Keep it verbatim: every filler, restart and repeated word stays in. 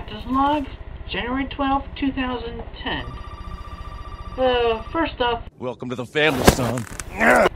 Captain's log, January twelfth, two thousand ten. Uh, first off... Welcome to the family, son.